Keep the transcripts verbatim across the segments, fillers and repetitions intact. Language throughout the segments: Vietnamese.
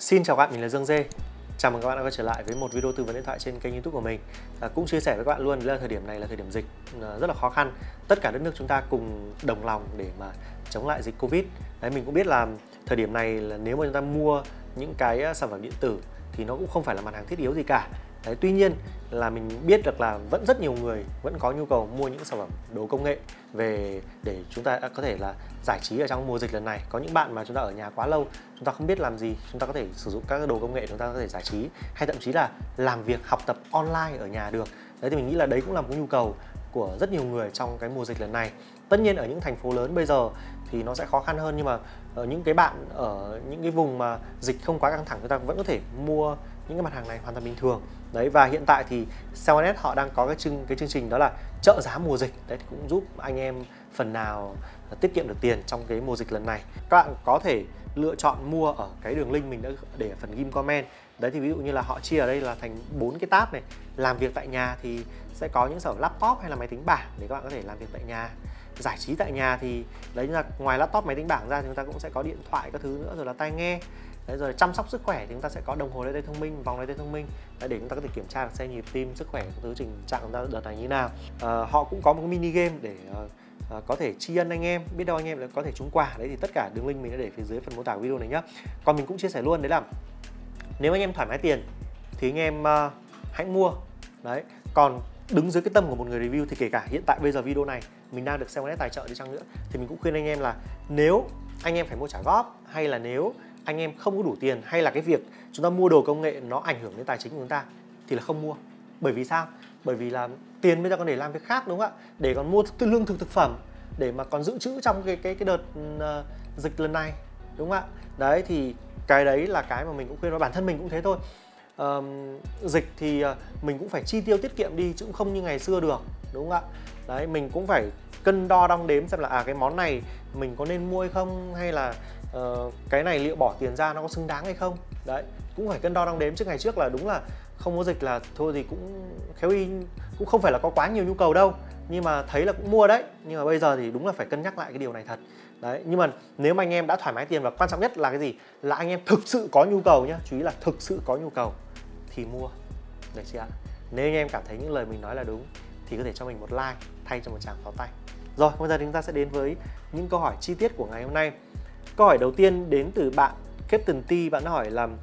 Xin chào các bạn, mình là Dương Dê. Chào mừng các bạn đã quay trở lại với một video tư vấn điện thoại trên kênh YouTube của mình. À, cũng chia sẻ với các bạn luôn là thời điểm này là thời điểm dịch à, rất là khó khăn. Tất cả đất nước chúng ta cùng đồng lòng để mà chống lại dịch Covid. Đấy, mình cũng biết là thời điểm này là nếu mà chúng ta mua những cái sản phẩm điện tử thì nó cũng không phải là mặt hàng thiết yếu gì cả. Đấy, tuy nhiên là mình biết được là vẫn rất nhiều người vẫn có nhu cầu mua những sản phẩm đồ công nghệ về để chúng ta có thể là giải trí ở trong mùa dịch lần này. Có những bạn mà chúng ta ở nhà quá lâu, chúng ta không biết làm gì, chúng ta có thể sử dụng các đồ công nghệ chúng ta có thể giải trí, hay thậm chí là làm việc học tập online ở nhà được. Đấy thì mình nghĩ là đấy cũng là một nhu cầu của rất nhiều người trong cái mùa dịch lần này. Tất nhiên ở những thành phố lớn bây giờ thì nó sẽ khó khăn hơn, nhưng mà ở những cái bạn ở những cái vùng mà dịch không quá căng thẳng, chúng ta vẫn có thể mua những cái mặt hàng này hoàn toàn bình thường. Đấy, và hiện tại thì xê một ét họ đang có cái chương cái chương trình đó là trợ giá mùa dịch. Đấy thì cũng giúp anh em phần nào tiết kiệm được tiền trong cái mùa dịch lần này. Các bạn có thể lựa chọn mua ở cái đường link mình đã để ở phần ghim comment. Đấy thì ví dụ như là họ chia ở đây là thành bốn cái tab này. Làm việc tại nhà thì sẽ có những sản phẩm laptop hay là máy tính bảng để các bạn có thể làm việc tại nhà. Giải trí tại nhà thì đấy là ngoài laptop, máy tính bảng ra thì chúng ta cũng sẽ có điện thoại các thứ nữa, rồi là tai nghe. Đấy, rồi chăm sóc sức khỏe thì chúng ta sẽ có đồng hồ đeo tay thông minh, vòng đeo tay thông minh. Đấy, để chúng ta có thể kiểm tra được xem nhịp tim, sức khỏe, thứ trình trạng chúng ta đợt này như nào. À, họ cũng có một cái mini game để uh, có thể tri ân anh em, biết đâu anh em có thể trúng quà. Đấy thì tất cả đường link mình đã để phía dưới phần mô tả video này nhá. Còn mình cũng chia sẻ luôn đấy là nếu anh em thoải mái tiền thì anh em uh, hãy mua. Đấy, còn đứng dưới cái tâm của một người review thì kể cả hiện tại bây giờ video này mình đang được xê một ét tài trợ đi chăng nữa thì mình cũng khuyên anh em là nếu anh em phải mua trả góp, hay là nếu anh em không có đủ tiền, hay là cái việc chúng ta mua đồ công nghệ nó ảnh hưởng đến tài chính của chúng ta thì là không mua. Bởi vì sao? Bởi vì là tiền bây giờ còn để làm việc khác, đúng không ạ? Để còn mua lương thực thực phẩm, để mà còn dự trữ trong cái cái cái đợt uh, dịch lần này, đúng không ạ? Đấy thì cái đấy là cái mà mình cũng khuyên, và bản thân mình cũng thế thôi. Uh, dịch thì uh, mình cũng phải chi tiêu tiết kiệm đi chứ cũng không như ngày xưa được, đúng không ạ? Đấy, mình cũng phải cân đo đong đếm xem là à cái món này mình có nên mua hay không, hay là uh, cái này liệu bỏ tiền ra nó có xứng đáng hay không. Đấy, cũng phải cân đo đong đếm, chứ ngày trước là đúng là không có dịch là thôi thì cũng khéo y cũng không phải là có quá nhiều nhu cầu đâu, nhưng mà thấy là cũng mua đấy. Nhưng mà bây giờ thì đúng là phải cân nhắc lại cái điều này thật. Đấy, nhưng mà nếu mà anh em đã thoải mái tiền, và quan trọng nhất là cái gì, là anh em thực sự có nhu cầu nhá, chú ý là thực sự có nhu cầu thì mua. Được chưa ạ? Nếu anh em cảm thấy những lời mình nói là đúng thì có thể cho mình một like thay cho một tràng pháo tay. Rồi, bây giờ chúng ta sẽ đến với những câu hỏi chi tiết của ngày hôm nay. Câu hỏi đầu tiên đến từ bạn Captain T. Bạn hỏi là: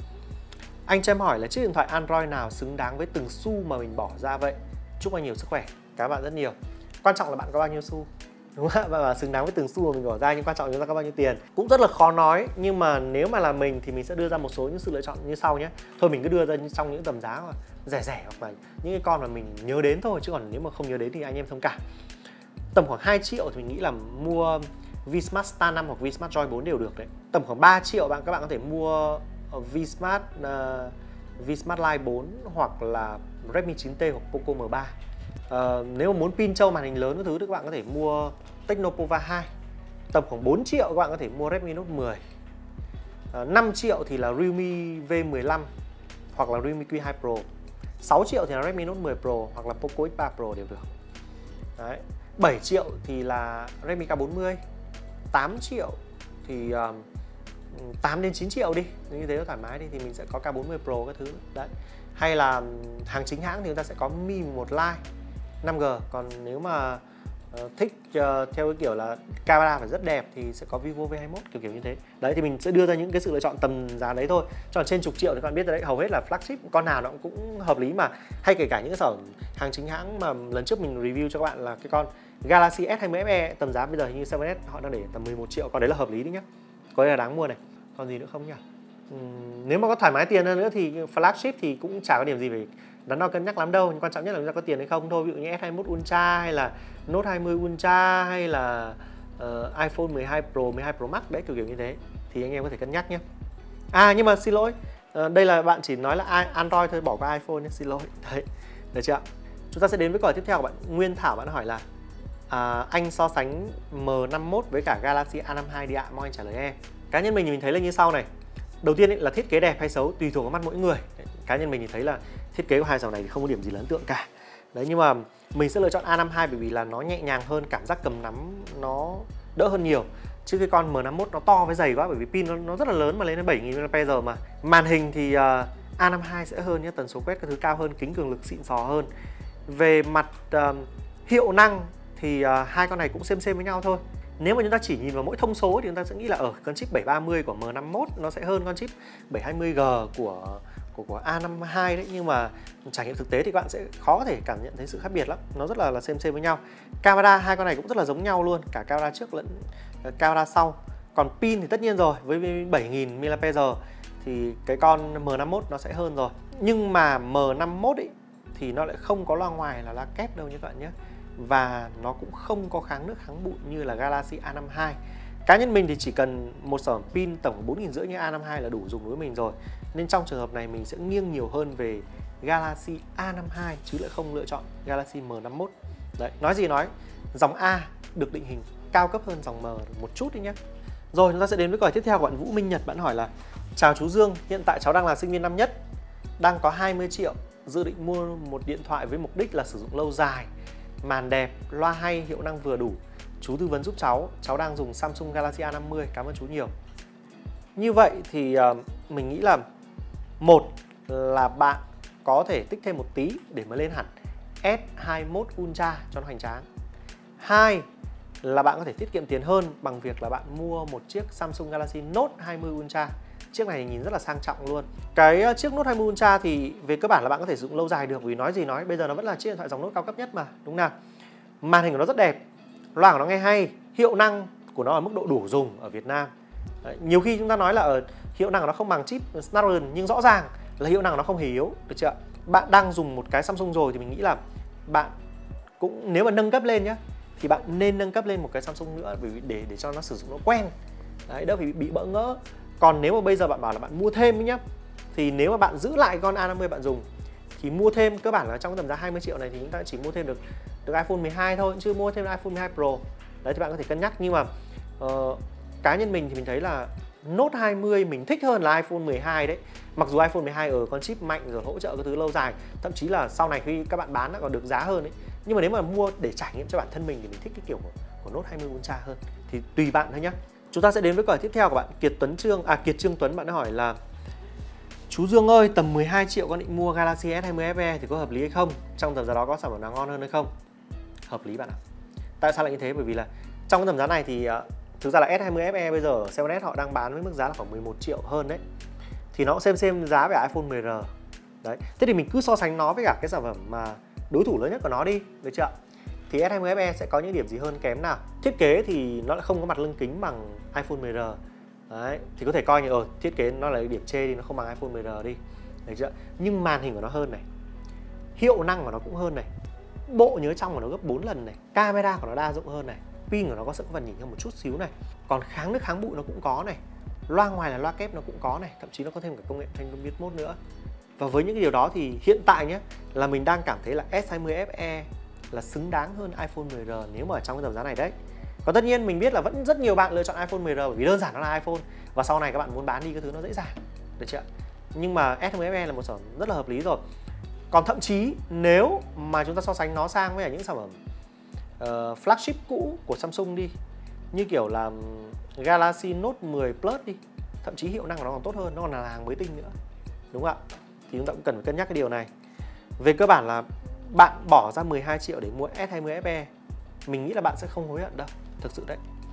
anh cho em hỏi là chiếc điện thoại Android nào xứng đáng với từng xu mà mình bỏ ra vậy? Chúc anh nhiều sức khỏe. Các bạn rất nhiều. Quan trọng là bạn có bao nhiêu xu, đúng không ạ? Và xứng đáng với từng xu mà mình bỏ ra, nhưng quan trọng là chúng ta có bao nhiêu tiền. Cũng rất là khó nói, nhưng mà nếu mà là mình thì mình sẽ đưa ra một số những sự lựa chọn như sau nhé. Thôi mình cứ đưa ra trong những tầm giá mà rẻ rẻ, hoặc là những cái con mà mình nhớ đến thôi, chứ còn nếu mà không nhớ đến thì anh em thông cảm. Tầm khoảng hai triệu thì mình nghĩ là mua Vsmart Star năm hoặc Vsmart Joy bốn đều được đấy. Tầm khoảng ba triệu bạn các bạn có thể mua Vsmart uh, Vsmart Lite bốn hoặc là Redmi chín T hoặc Poco M ba. Uh, nếu mà muốn pin trâu, màn hình lớn các thứ thì các bạn có thể mua Tecnopova hai. Tầm khoảng bốn triệu các bạn có thể mua Redmi Note mười. uh, năm triệu thì là Realme V mười lăm hoặc là Realme Q hai Pro. Sáu triệu thì là Redmi Note mười Pro hoặc là Poco X ba Pro đều được. Đấy. bảy triệu thì là Redmi K bốn mươi. Tám triệu thì uh, tám đến chín triệu đi, như thế nó thoải mái đi, thì mình sẽ có K bốn mươi Pro các thứ. Đấy. Hay là hàng chính hãng thì chúng ta sẽ có Mi mười một Lite năm G. Còn nếu mà uh, thích uh, theo cái kiểu là camera phải rất đẹp thì sẽ có Vivo V hai mốt, kiểu kiểu như thế. Đấy thì mình sẽ đưa ra những cái sự lựa chọn tầm giá đấy thôi. Cho trên chục triệu thì các bạn biết rồi đấy, hầu hết là flagship, con nào nó cũng hợp lý mà. Hay kể cả những cái sản hàng chính hãng mà lần trước mình review cho các bạn là cái con Galaxy S hai mươi F E, tầm giá bây giờ như xê một ét họ đang để tầm mười một triệu, còn đấy là hợp lý đấy nhá. Có lẽ là đáng mua này. Còn gì nữa không nhỉ? Uhm, nếu mà có thoải mái tiền hơn nữa thì flagship thì cũng chả có điểm gì phải đắn đo cân nhắc lắm đâu, nhưng quan trọng nhất là chúng ta có tiền hay không thôi. Ví dụ như S hai mươi mốt Ultra hay là Note hai mươi Ultra hay là uh, iPhone mười hai Pro, mười hai Pro Max đấy, kiểu kiểu như thế thì anh em có thể cân nhắc nhé. À nhưng mà xin lỗi, uh, đây là bạn chỉ nói là Android thôi, bỏ qua iPhone nhé, xin lỗi. Đấy, được chưa ạ? Chúng ta sẽ đến với câu hỏi tiếp theo của bạn Nguyên Thảo. Bạn hỏi là à, anh so sánh M năm mốt với cả Galaxy A năm mươi hai đi ạ, mong anh trả lời em. Cá nhân mình thì mình thấy là như sau này. Đầu tiên ấy, là thiết kế đẹp hay xấu tùy thuộc vào mắt mỗi người. Cá nhân mình thì thấy là thiết kế của hai dòng này thì không có điểm gì là ấn tượng cả. Đấy, nhưng mà mình sẽ lựa chọn A năm mươi hai bởi vì là nó nhẹ nhàng hơn, cảm giác cầm nắm nó đỡ hơn nhiều. chứ cái con M năm mốt nó to với dày quá, bởi vì pin nó, nó rất là lớn mà lên đến bảy nghìn mAh mà. Màn hình thì uh, A năm mươi hai sẽ hơn nhé, tần số quét các thứ cao hơn, kính cường lực xịn sò hơn. Về mặt uh, hiệu năng thì uh, hai con này cũng xem xem với nhau thôi. Nếu mà chúng ta chỉ nhìn vào mỗi thông số thì chúng ta sẽ nghĩ là ở con chip bảy ba mươi của M năm mốt nó sẽ hơn con chip bảy hai mươi G của của của A năm mươi hai đấy, nhưng mà trải nghiệm thực tế thì các bạn sẽ khó có thể cảm nhận thấy sự khác biệt lắm. Nó rất là là xem xem với nhau. Camera hai con này cũng rất là giống nhau luôn, cả camera trước lẫn uh, camera sau. Còn pin thì tất nhiên rồi, với bảy nghìn mAh thì cái con M năm mốt nó sẽ hơn rồi. Nhưng mà M năm mốt ấy thì nó lại không có loa ngoài là loa kép đâu như các bạn nhé. Và nó cũng không có kháng nước kháng bụi như là Galaxy A năm mươi hai. Cá nhân mình thì chỉ cần một sản phẩm pin tổng bốn nghìn rưỡi như A năm mươi hai là đủ dùng đối với mình rồi. Nên trong trường hợp này mình sẽ nghiêng nhiều hơn về Galaxy A năm mươi hai chứ lại không lựa chọn Galaxy M năm mốt. Đấy, nói gì nói, dòng A được định hình cao cấp hơn dòng M một chút đi nhé. Rồi chúng ta sẽ đến với câu hỏi tiếp theo của bạn Vũ Minh Nhật. Bạn hỏi là: chào chú Dương, hiện tại cháu đang là sinh viên năm nhất, đang có hai mươi triệu, dự định mua một điện thoại với mục đích là sử dụng lâu dài, màn đẹp, loa hay, hiệu năng vừa đủ. Chú tư vấn giúp cháu, cháu đang dùng Samsung Galaxy A năm mươi, cảm ơn chú nhiều. Như vậy thì uh, mình nghĩ là một là bạn có thể tích thêm một tí để mới lên hẳn S hai mươi mốt Ultra cho nó hoành tráng. Hai là bạn có thể tiết kiệm tiền hơn bằng việc là bạn mua một chiếc Samsung Galaxy Note hai mươi Ultra. Chiếc này nhìn rất là sang trọng luôn. Cái chiếc Note hai mươi Ultra thì về cơ bản là bạn có thể dùng lâu dài được, vì nói gì nói bây giờ nó vẫn là chiếc điện thoại dòng Note cao cấp nhất mà, đúng nào? Màn hình của nó rất đẹp, loa của nó nghe hay, hiệu năng của nó ở mức độ đủ dùng ở Việt Nam. Đấy, nhiều khi chúng ta nói là ở hiệu năng của nó không bằng chip Snapdragon, nhưng rõ ràng là hiệu năng của nó không hề yếu, được chưa? Bạn đang dùng một cái Samsung rồi thì mình nghĩ là bạn cũng, nếu mà nâng cấp lên nhá, thì bạn nên nâng cấp lên một cái Samsung nữa, bởi vì để để cho nó sử dụng nó quen. Đấy, đỡ phải bị bỡ ngỡ. Còn nếu mà bây giờ bạn bảo là bạn mua thêm ấy nhá, thì nếu mà bạn giữ lại con A năm mươi bạn dùng thì mua thêm cơ bản là trong tầm giá hai mươi triệu này thì chúng ta chỉ mua thêm được được iPhone mười hai thôi, chứ mua thêm iPhone mười hai Pro. Đấy thì bạn có thể cân nhắc, nhưng mà uh, cá nhân mình thì mình thấy là Note hai mươi mình thích hơn là iPhone mười hai đấy. Mặc dù iPhone mười hai ở con chip mạnh rồi hỗ trợ cái thứ lâu dài, thậm chí là sau này khi các bạn bán nó còn được giá hơn ấy. Nhưng mà nếu mà mua để trải nghiệm cho bản thân mình thì mình thích cái kiểu của, của Note hai mươi Ultra hơn. Thì tùy bạn thôi nhé. Chúng ta sẽ đến với câu hỏi tiếp theo của bạn Kiệt Tuấn Trương, à Kiệt Trương Tuấn. Bạn đã hỏi là: chú Dương ơi, tầm mười hai triệu con định mua Galaxy S hai mươi ép e thì có hợp lý hay không? Trong tầm giá đó có sản phẩm nào ngon hơn hay không? Hợp lý bạn ạ. Tại sao lại như thế? Bởi vì là trong cái tầm giá này thì uh, thực ra là S hai mươi ép e bây giờ ở seven S họ đang bán với mức giá là khoảng mười một triệu hơn đấy. Thì nó cũng xem xem giá về iPhone mười R. Đấy. Thế thì mình cứ so sánh nó với cả cái sản phẩm mà đối thủ lớn nhất của nó đi, được chưa? Thì S hai mươi ép e sẽ có những điểm gì hơn kém nào? Thiết kế thì nó lại không có mặt lưng kính bằng iPhone mười R. Đấy, thì có thể coi như ở thiết kế nó là điểm chê đi, nó không bằng iPhone mười R đi, được chưa? Nhưng màn hình của nó hơn này, hiệu năng của nó cũng hơn này, bộ nhớ trong của nó gấp bốn lần này, camera của nó đa dụng hơn này, pin của nó có sẽ có phần nhỉnh hơn một chút xíu này, còn kháng nước kháng bụi nó cũng có này, loa ngoài là loa kép nó cũng có này, thậm chí nó có thêm cả công nghệ thanh âm Vietmode nữa. Và với những cái điều đó thì hiện tại nhé, là mình đang cảm thấy là S hai mươi ép e là xứng đáng hơn iPhone mười R nếu mà ở trong cái tầm giá này đấy. Còn tất nhiên mình biết là vẫn rất nhiều bạn lựa chọn iPhone mười R bởi vì đơn giản nó là iPhone, và sau này các bạn muốn bán đi cái thứ nó dễ dàng, được chưa? Nhưng mà S hai mươi ép e là một sản phẩm rất là hợp lý rồi. Còn thậm chí nếu mà chúng ta so sánh nó sang với những sản phẩm uh, flagship cũ của Samsung đi, như kiểu là Galaxy Note mười Plus đi, thậm chí hiệu năng của nó còn tốt hơn, nó còn là hàng mới tinh nữa, đúng không ạ? Thì chúng ta cũng cần phải cân nhắc cái điều này. Về cơ bản là bạn bỏ ra mười hai triệu để mua S hai mươi ép e, mình nghĩ là bạn sẽ không hối hận đâu, thực sự đấy.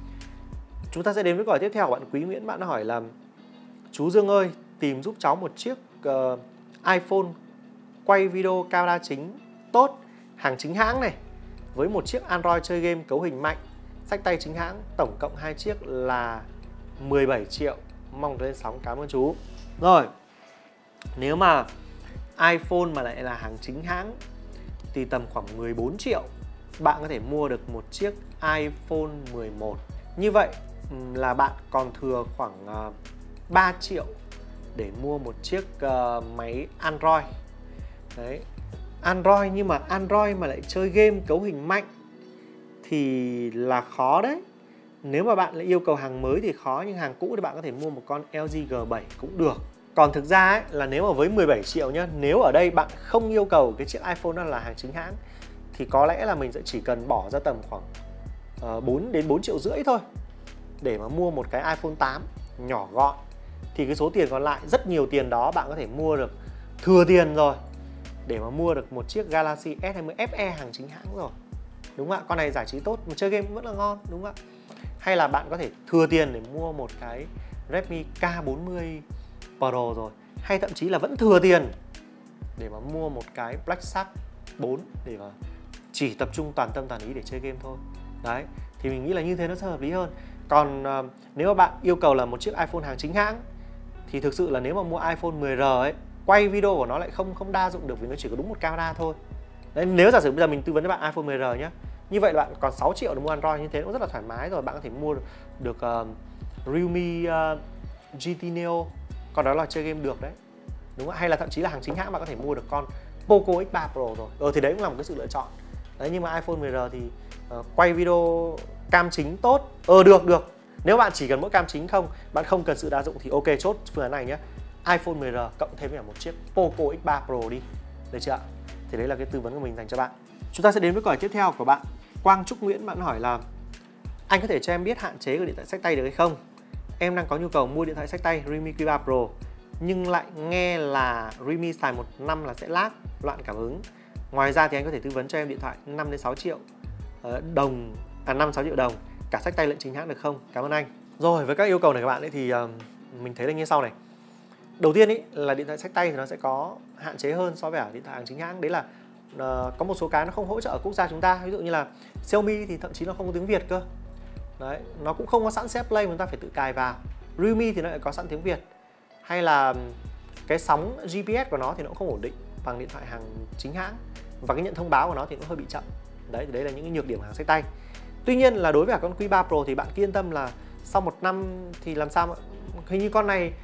Chúng ta sẽ đến với câu hỏi tiếp theo của bạn Quý Nguyễn. Bạn hỏi là: chú Dương ơi, tìm giúp cháu một chiếc uh, iPhone quay video camera chính tốt, hàng chính hãng này, với một chiếc Android chơi game cấu hình mạnh, xách tay chính hãng, tổng cộng hai chiếc là mười bảy triệu. Mong lên sóng, cảm ơn chú. Rồi, nếu mà iPhone mà lại là hàng chính hãng thì tầm khoảng mười bốn triệu bạn có thể mua được một chiếc iPhone mười một. Như vậy là bạn còn thừa khoảng uh, ba triệu để mua một chiếc uh, máy Android. Đấy, Android, nhưng mà Android mà lại chơi game cấu hình mạnh thì là khó đấy. Nếu mà bạn lại yêu cầu hàng mới thì khó, nhưng hàng cũ thì bạn có thể mua một con L G G bảy cũng được. Còn thực ra ấy, là nếu mà với mười bảy triệu nhá, nếu ở đây bạn không yêu cầu cái chiếc iPhone đó là hàng chính hãng thì có lẽ là mình sẽ chỉ cần bỏ ra tầm khoảng uh, bốn đến bốn triệu rưỡi thôi để mà mua một cái iPhone tám nhỏ gọn thì cái số tiền còn lại, rất nhiều tiền đó bạn có thể mua được thừa tiền rồi để mà mua được một chiếc Galaxy S hai mươi ép e hàng chính hãng rồi. Đúng không ạ? Con này giải trí tốt mà chơi game vẫn là ngon, đúng không ạ? Hay là bạn có thể thừa tiền để mua một cái Redmi K bốn mươi Pro rồi, hay thậm chí là vẫn thừa tiền để mà mua một cái Black Shark bốn để mà chỉ tập trung toàn tâm toàn ý để chơi game thôi. Đấy, thì mình nghĩ là như thế nó sẽ hợp lý hơn. Còn uh, nếu mà bạn yêu cầu là một chiếc iPhone hàng chính hãng thì thực sự là nếu mà mua iPhone mười R ấy, quay video của nó lại không không đa dụng được vì nó chỉ có đúng một camera thôi. Đấy, nếu giả sử bây giờ mình tư vấn cho bạn iPhone mười R nhé, như vậy là bạn còn sáu triệu để mua Android, như thế cũng rất là thoải mái rồi. Bạn có thể mua được, được uh, Realme uh, giê tê Neo, còn đó là chơi game được đấy, đúng không? Hay là thậm chí là hàng chính hãng bạn có thể mua được con Poco X ba Pro rồi. Ờ thì đấy cũng là một cái sự lựa chọn. Đấy, nhưng mà iPhone mười R thì uh, quay video cam chính tốt. Ờ được được. Nếu bạn chỉ cần mỗi cam chính không, bạn không cần sự đa dụng thì ok, chốt phương án này nhé. iPhone mười R cộng thêm với một chiếc Poco X ba Pro đi. Được chưa ạ? Thì đấy là cái tư vấn của mình dành cho bạn. Chúng ta sẽ đến với câu hỏi tiếp theo của bạn Quang Trúc Nguyễn. Bạn hỏi là anh có thể cho em biết hạn chế của điện thoại xách tay được hay không? Em đang có nhu cầu mua điện thoại xách tay Realme Q ba Pro nhưng lại nghe là Realme xài một năm là sẽ lag, loạn cảm ứng. Ngoài ra thì anh có thể tư vấn cho em điện thoại năm đến sáu triệu đồng, à năm sáu triệu đồng, cả xách tay lẫn chính hãng được không? Cảm ơn anh. Rồi, với các yêu cầu này các bạn ấy thì uh, mình thấy là như sau này. Đầu tiên ý, là điện thoại xách tay thì nó sẽ có hạn chế hơn so với điện thoại hàng chính hãng. Đấy là uh, có một số cái nó không hỗ trợ ở quốc gia chúng ta. Ví dụ như là Xiaomi thì thậm chí nó không có tiếng Việt cơ. Đấy, nó cũng không có sẵn xê ép Play mà chúng ta phải tự cài vào. Realme thì nó lại có sẵn tiếng Việt. Hay là cái sóng giê pê ét của nó thì nó cũng không ổn định bằng điện thoại hàng chính hãng. Và cái nhận thông báo của nó thì cũng hơi bị chậm. Đấy, thì đấy là những cái nhược điểm hàng xách tay. Tuy nhiên là đối với cả con Q ba Pro thì bạn cứ yên tâm là sau một năm thì làm sao mà... Hình như con này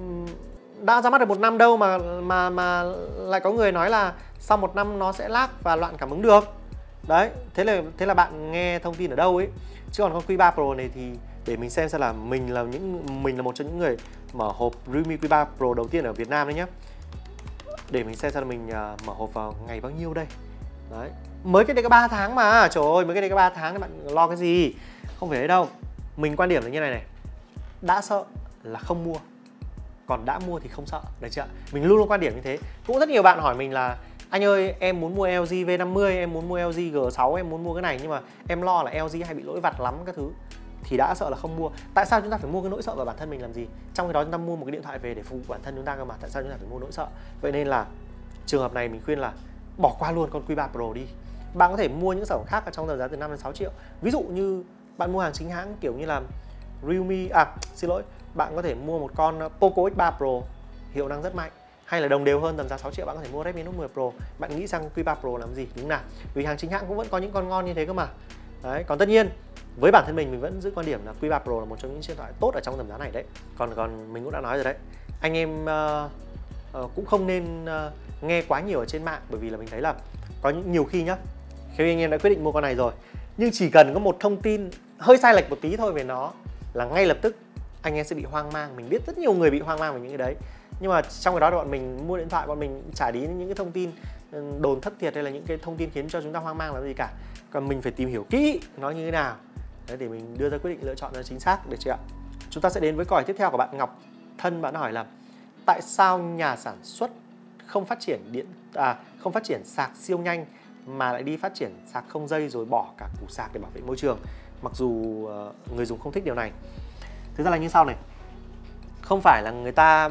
đã ra mắt được một năm đâu mà mà mà lại có người nói là sau một năm nó sẽ lag và loạn cảm ứng được. Đấy, thế là thế là bạn nghe thông tin ở đâu ấy. Chứ còn con Q ba Pro này thì để mình xem xem là mình là những mình là một trong những người mở hộp Realme Q ba Pro đầu tiên ở Việt Nam đấy nhé. Để mình xem xem là mình mở hộp vào ngày bao nhiêu đây. Đấy, mới cái đây có ba tháng mà. Trời ơi, mới cái đây có ba tháng thì bạn lo cái gì? Không phải đấy đâu. Mình quan điểm là như này này. Đã sợ là không mua, còn đã mua thì không sợ, được chưa? Mình luôn luôn quan điểm như thế. Cũng rất nhiều bạn hỏi mình là anh ơi, em muốn mua L G V năm mươi, em muốn mua L G G sáu, em muốn mua cái này nhưng mà em lo là L G hay bị lỗi vặt lắm các thứ. Thì đã sợ là không mua. Tại sao chúng ta phải mua cái nỗi sợ vào bản thân mình làm gì? Trong khi đó chúng ta mua một cái điện thoại về để phục vụ bản thân chúng ta cơ mà. Tại sao chúng ta phải mua nỗi sợ? Vậy nên là trường hợp này mình khuyên là bỏ qua luôn con Q ba Pro đi. Bạn có thể mua những sản phẩm khác ở trong tầm giá từ năm đến sáu triệu. Ví dụ như bạn mua hàng chính hãng kiểu như là Realme, à xin lỗi, bạn có thể mua một con Poco X ba Pro, hiệu năng rất mạnh. Hay là đồng đều hơn tầm giá sáu triệu bạn có thể mua Redmi Note mười Pro. Bạn nghĩ sang Q ba Pro làm gì, đúng nào? Vì hàng chính hãng cũng vẫn có những con ngon như thế cơ mà. Đấy, còn tất nhiên với bản thân mình mình vẫn giữ quan điểm là Q ba Pro là một trong những điện thoại tốt ở trong tầm giá này đấy. Còn còn mình cũng đã nói rồi đấy. Anh em uh, uh, cũng không nên uh, nghe quá nhiều ở trên mạng, bởi vì là mình thấy là có những nhiều khi nhá, khi anh em đã quyết định mua con này rồi, nhưng chỉ cần có một thông tin hơi sai lệch một tí thôi về nó là ngay lập tức anh em sẽ bị hoang mang. Mình biết rất nhiều người bị hoang mang về những cái đấy. Nhưng mà trong cái đó thì bọn mình mua điện thoại, bọn mình chả đi những cái thông tin đồn thất thiệt hay là những cái thông tin khiến cho chúng ta hoang mang làm gì cả. Còn mình phải tìm hiểu kỹ nó như thế nào đấy, để mình đưa ra quyết định lựa chọn nó chính xác, được chưa ạ? Chúng ta sẽ đến với câu hỏi tiếp theo của bạn Ngọc Thân. Bạn hỏi là tại sao nhà sản xuất không phát triển điện à, không phát triển sạc siêu nhanh mà lại đi phát triển sạc không dây rồi bỏ cả củ sạc để bảo vệ môi trường, mặc dù uh, người dùng không thích điều này. Thực ra là như sau này, không phải là người ta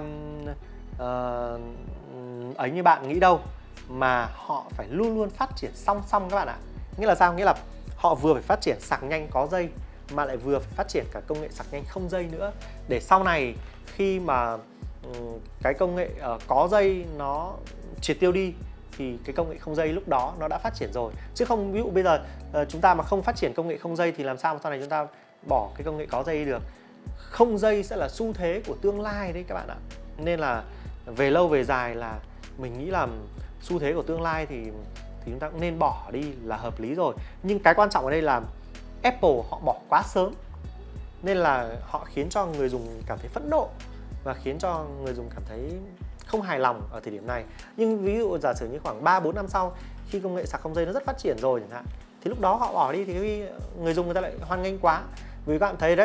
uh, ấy như bạn nghĩ đâu, mà họ phải luôn luôn phát triển song song các bạn ạ. Nghĩa là sao? Nghĩa là họ vừa phải phát triển sạc nhanh có dây mà lại vừa phải phát triển cả công nghệ sạc nhanh không dây nữa, để sau này khi mà um, cái công nghệ uh, có dây nó triệt tiêu đi thì cái công nghệ không dây lúc đó nó đã phát triển rồi. Chứ không, ví dụ bây giờ uh, chúng ta mà không phát triển công nghệ không dây thì làm sao mà sau này chúng ta bỏ cái công nghệ có dây đi được. Không dây sẽ là xu thế của tương lai đấy các bạn ạ. Nên là về lâu về dài là mình nghĩ là xu thế của tương lai thì thì chúng ta cũng nên bỏ đi là hợp lý rồi. Nhưng cái quan trọng ở đây là Apple họ bỏ quá sớm, nên là họ khiến cho người dùng cảm thấy phẫn nộ và khiến cho người dùng cảm thấy không hài lòng ở thời điểm này. Nhưng ví dụ giả sử như khoảng ba bốn năm sau, khi công nghệ sạc không dây nó rất phát triển rồi chẳng hạn, thì lúc đó họ bỏ đi thì người dùng người ta lại hoan nghênh quá. Vì các bạn thấy đấy,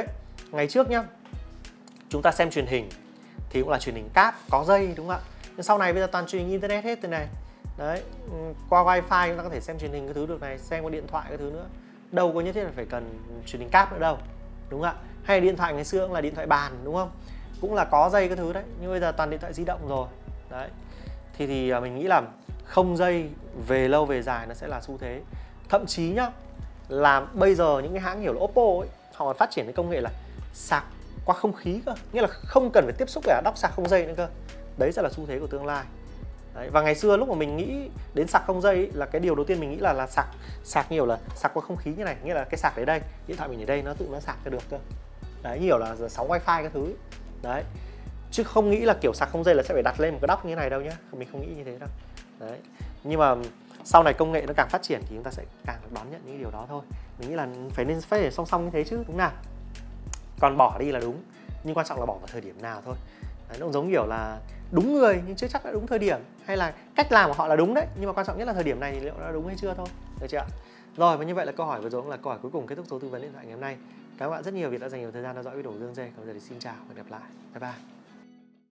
ngày trước nhá, chúng ta xem truyền hình thì cũng là truyền hình cáp có dây đúng không ạ? Nhưng sau này bây giờ toàn truyền hình internet hết từ này. Đấy, qua wifi chúng ta có thể xem truyền hình cái thứ được này, xem qua điện thoại cái thứ nữa. Đâu có nhất thiết là phải cần truyền hình cáp nữa đâu. Đúng không ạ? Hay điện thoại ngày xưa cũng là điện thoại bàn đúng không? Cũng là có dây cái thứ đấy, nhưng bây giờ toàn điện thoại di động rồi. Đấy. Thì thì mình nghĩ là không dây về lâu về dài nó sẽ là xu thế. Thậm chí nhá, là bây giờ những cái hãng hiểu là Oppo ấy, họ còn phát triển cái công nghệ là sạc qua không khí cơ, nghĩa là không cần phải tiếp xúc cả dock sạc không dây nữa cơ. Đấy sẽ là xu thế của tương lai. Đấy, và ngày xưa lúc mà mình nghĩ đến sạc không dây ấy, là cái điều đầu tiên mình nghĩ là là sạc sạc nhiều là sạc qua không khí như này, nghĩa là cái sạc đến đây, điện thoại mình ở đây nó tự nó sạc cho được cơ. Đấy, nhiều là sóng wifi cái thứ. Đấy. Chứ không nghĩ là kiểu sạc không dây là sẽ phải đặt lên một cái dock như thế này đâu nhá. Mình không nghĩ như thế đâu. Đấy. Nhưng mà sau này công nghệ nó càng phát triển thì chúng ta sẽ càng đón nhận những điều đó thôi. Mình nghĩ là phải nên phải để song song như thế chứ, đúng nào? Còn bỏ đi là đúng, nhưng quan trọng là bỏ vào thời điểm nào thôi. Đấy, nó cũng giống kiểu là đúng người nhưng chưa chắc đã đúng thời điểm, hay là cách làm của họ là đúng đấy, nhưng mà quan trọng nhất là thời điểm này thì liệu nó đã đúng hay chưa thôi. Được chưa ạ? Rồi, và như vậy là câu hỏi vừa rồi cũng là câu hỏi cuối cùng kết thúc số tư vấn điện thoại ngày hôm nay. Cảm ơn bạn rất nhiều vì đã dành nhiều thời gian theo dõi video của Dương Dê. Còn giờ thì xin chào và hẹn gặp lại. Bye bye.